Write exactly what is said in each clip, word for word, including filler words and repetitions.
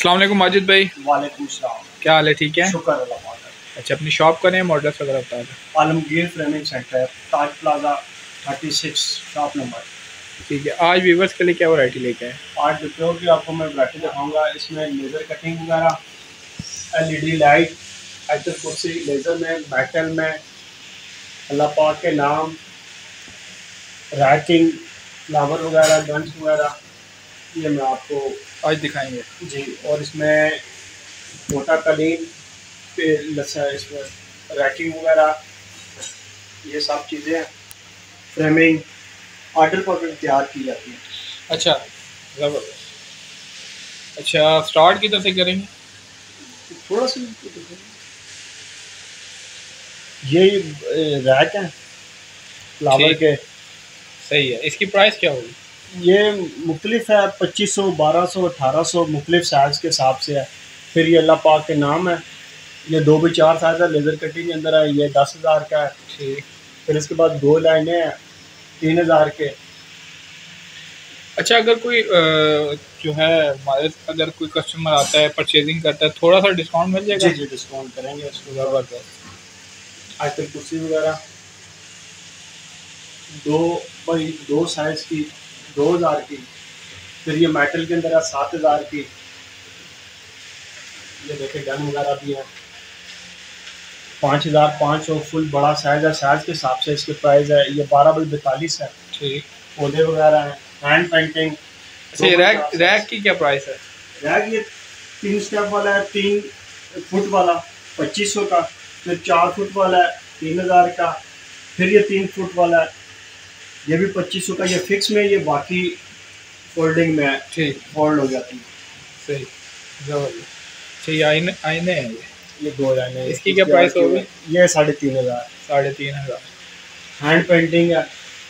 अस्सलाम वालेकुम माजिद भाई। वालेकुम सलाम। क्या हाल है? ठीक है, शुक्र अल्लाह पाक। अच्छा, अपनी शॉप का नेम ऑर्डर वगैरह बता दें। Alamgir framing centre, Taj plaza छत्तीस शॉप नंबर। ठीक है, आज व्यूवर्स के लिए क्या वैरायटी लेके आए? आज देखो कि आपको मैं वैरायटी दिखाऊंगा। इसमें लेज़र कटिंग वगैरह, एलईडी लाइट, आयतल कुर्सी, लेज़र में, मेटल में, अल्लाह पाक के नाम, रैकिंग, फ्लावर वगैरह, गन्स वगैरह, ये मैं आपको आज दिखाएंगे जी। और इसमें मोटा कलीन पे लसा, इसमें रैकिंग वगैरह, ये सब चीज़ें फ्रेमिंग ऑर्डर पर तैयार की जाती है। अच्छा, ज़बरदस्त। अच्छा, स्टार्ट किधर से करेंगे? थोड़ा सा ये रैक है फ्लावर के। सही है, इसकी प्राइस क्या होगी? ये मुख्तलिफ है, पच्चीस सौ, बारह सौ, अठारह सौ, मुख्तलिफ साइज़ के हिसाब से है। फिर ये अल्लाह पाक के नाम है, ये दो भी चार साइज है, लेज़र कटिंग के अंदर है, ये दस हज़ार का है। ठीक। फिर इसके बाद दो लाइनें हैं तीन हज़ार के। अच्छा, अगर कोई जो है हमारे अगर कोई कस्टमर आता है, परचेजिंग करता है, थोड़ा सा डिस्काउंट मिल जाएगा? जी जी, डिस्काउंट करेंगे इसको। ज़बरदस्त। आयतल कुर्सी वगैरह दो भाई दो साइज़ की, दो हज़ार की। फिर ये मेटल के अंदर है सात हज़ार की। ये देखे गन वगैरह भी है, पाँच हज़ार पाँच सौ फुल बड़ा साइज़ है। साइज़ के हिसाब से इसके प्राइस है। ये बारह बाई बैतालीस है। ठीक। पौधे वगैरह हैं, हैंड पेंटिंग। अच्छा, रैक रैक की क्या प्राइस है? रैक ये तीन स्टेप वाला है, तीन फुट वाला पच्चीस सौ का। फिर चार फुट वाला है तीन हज़ार का। फिर ये तीन फुट वाला है, ये भी पच्चीस सौ का। ये फिक्स में, ये बाकी फोल्डिंग में है। ठीक, फोल्ड हो जाती है। सही, जबरदस्त। अच्छा, ये आईने आईने हैं ये ये दो लाइनें। इसकी क्या प्राइस होगी? ये साढ़े तीन हज़ार। साढ़े तीन हज़ार। हैंड पेंटिंग है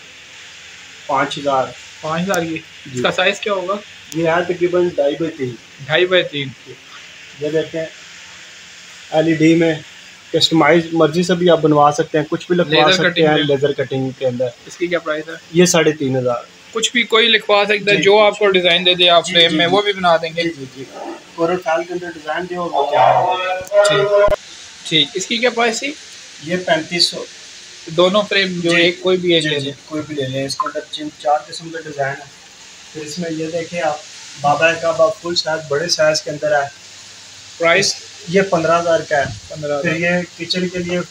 पाँच हज़ार। पाँच हज़ार की। इसका साइज़ क्या होगा? ये है तकरीबन ढाई बाई तीन। ढाई बाई तीन। ये देखें, एलईडी में कस्टमाइज मर्जी से भी आप बनवा सकते हैं, कुछ भी लिखवा सकते हैं लेज़र कटिंग के अंदर। इसकी क्या प्राइस है? ये साढ़े तीन हज़ार। कुछ भी कोई लिखवा सकता है, जो आपको डिज़ाइन दे दे आप फ्रेम में, वो भी बना देंगे। जी जी, कोरल फाइल के अंदर डिज़ाइन दे और वो क्या। ठीक ठीक। इसकी क्या प्राइस थी? ये पैंतीस सौ। दोनों फ्रेम जो एक कोई भी एक ले लें? कोई भी ले लें। इसके अंदर चार किस्म के डिज़ाइन है। फिर इसमें ये देखें आप, बाबा का फुल साइज बड़े साइज के अंदर है। प्राइस ये पंद्रह हज़ार का है। पंद्रह। फिर ये किचन के लिए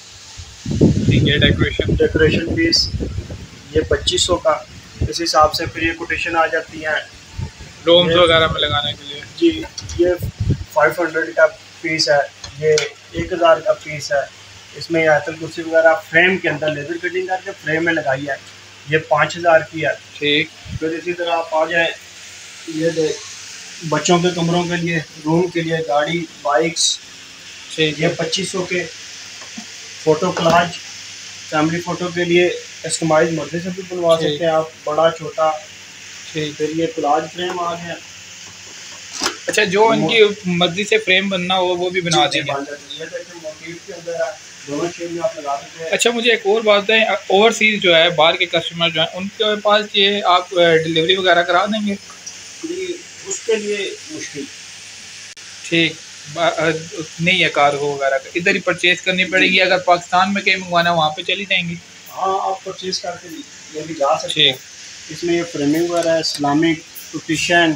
ठीक है, डेकोरेशन डेकोरेशन पीस ये पच्चीस सौ का। इस हिसाब से फिर ये कोटेशन आ जाती हैं डोम्स वगैरह में लगाने के लिए। जी, ये फाइव हंड्रेड का पीस है। ये एक हज़ार का पीस है। इसमें आयतल कुर्सी वगैरह फ्रेम के अंदर लेज़र कटिंग करके फ्रेम में लगाई है, ये पाँच हज़ार की है। ठीक। फिर इसी तरह आप आ जाए, ये देख बच्चों के कमरों के लिए, रूम के लिए, गाड़ी, बाइक्स, ये पच्चीस सौ के। फ़ोटो क्लाज, फैमिली फ़ोटो के लिए कस्टमाइज मर्जी से भी बनवा सकते हैं आप, बड़ा छोटा। ठीक। फिर ये क्लाज फ्रेम आ गया। अच्छा, जो उनकी मर्जी से फ्रेम बनना हो वो भी बना देंगे। ये देखिए मोटिव के अंदर है, दोनों शेप में आप लगा सकते हैं। अच्छा, मुझे एक और बात है, ओवरसीज जो है, बाहर के कस्टमर जो हैं, उनके पास ये आप डिलीवरी वगैरह करा देंगे? उसके लिए मुश्किल। ठीक, नहीं है कार्गो वगैरह का, इधर ही परचेज करनी पड़ेगी। अगर पाकिस्तान में कहीं मंगवाना वहाँ पे चली जाएंगी? हाँ, आप परचेज करके ये भी जा सकते हैं। इसमें ये फ्रेमिंग वगैरह है, इस्लामिक कुशन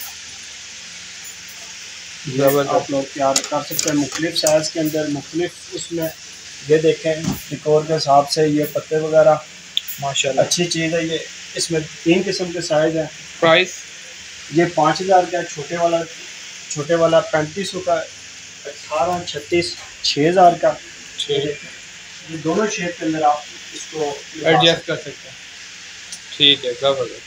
आप लोग तैयार कर सकते हैं मुख्तलिफ साइज़ के अंदर, मुख्तलिफ उसमें। ये देखें डेकोर के हिसाब से ये पत्ते वगैरह माशाल्लाह अच्छी चीज़ है। ये इसमें तीन किस्म के साइज़ हैं। प्राइस ये पाँच हज़ार का, छोटे वाला छोटे वाला पैंतीस सौ का, अठारह छत्तीस छः हज़ार का। ये दोनों शेप के अंदर आप इसको एडजस्ट कर सकते हैं। ठीक है, ज़बरदस्त।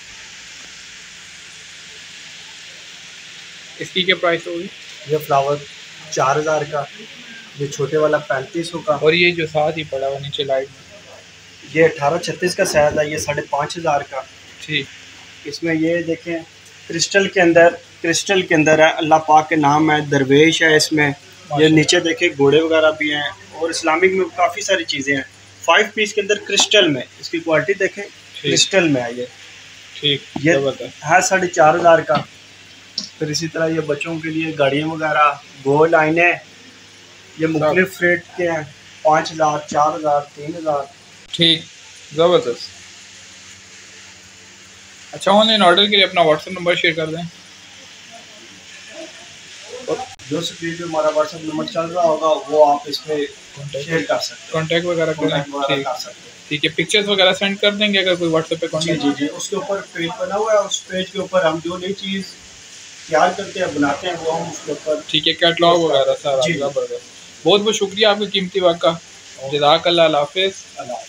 इसकी क्या प्राइस होगी? ये फ्लावर चार हज़ार का, ये छोटे वाला पैंतीस सौ का। और ये जो साथ ही पड़ा हुआ नीचे लाइट में, ये अठारह छत्तीस का साइज है, ये साढ़े पाँच हज़ार का। ठीक। इसमें ये देखें क्रिस्टल के अंदर, क्रिस्टल के अंदर है, अल्लाह पाक के नाम है, दरवेश है इसमें। ये नीचे देखें घोड़े वगैरह भी हैं, और इस्लामिक में काफ़ी सारी चीज़ें हैं। फाइव पीस के अंदर क्रिस्टल में, इसकी क्वालिटी देखें, क्रिस्टल में है ये। ठीक। ये है साढ़े चार हज़ार का। फिर इसी तरह ये बच्चों के लिए गाड़ियाँ वगैरह, गोल लाइनें, ये मुख्तलिफ रेट के हैं, पाँच हज़ार चार हज़ार तीन हज़ार। ठीक, ज़बरदस्त। अच्छा, ऑनलाइन ऑर्डर के लिए अपना व्हाट्सएप नंबर शेयर कर दें। जो स्क्रीन पे हमारा व्हाट्सएप नंबर चल रहा होगा वो आप इस पे शेयर कर सकते हैं, कॉन्टैक्ट वगैरह करें। ठीक है, पिक्चर्स वगैरह सेंड कर देंगे अगर कोई व्हाट्सएप पे कॉन्टैक्ट। जी जी उसके ऊपर पेज बना हुआ है, उस पेज के ऊपर हम जो नई चीज़ तैयार करते हैं बनाते हैं वो हम उसके ऊपर। ठीक है, कैटलॉग वगैरह सारा। बहुत बहुत शुक्रिया आपकी कीमती वक्त का। जज़ाकल्लाह, अल्लाह हाफ़िज़।